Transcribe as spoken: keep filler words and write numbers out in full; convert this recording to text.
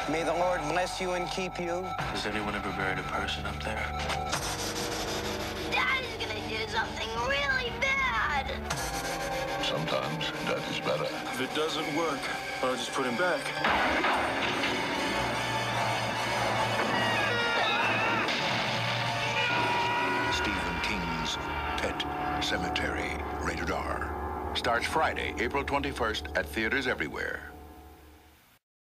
May the Lord bless you and keep you. Has anyone ever buried a person up there? Daddy's gonna do something really bad. Sometimes that is better. If it doesn't work, I'll just put him back. Stephen King's Pet Sematary, rated R. Starts Friday, April twenty-first at theaters everywhere.